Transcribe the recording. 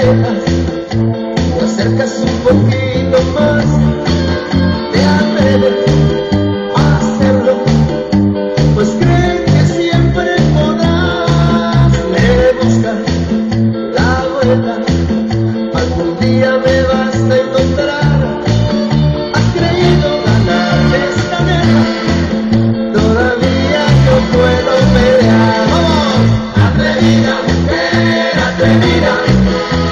alejas, te acercas un poquito más, te atreves a hacerlo, pues crees que siempre podrás. Le buscas la vuelta, algún día me basta encontrar. Has creído ganar esta guerra, todavía yo puedo pelear. ¡Vamos! Atrevida, mujer, atrevida,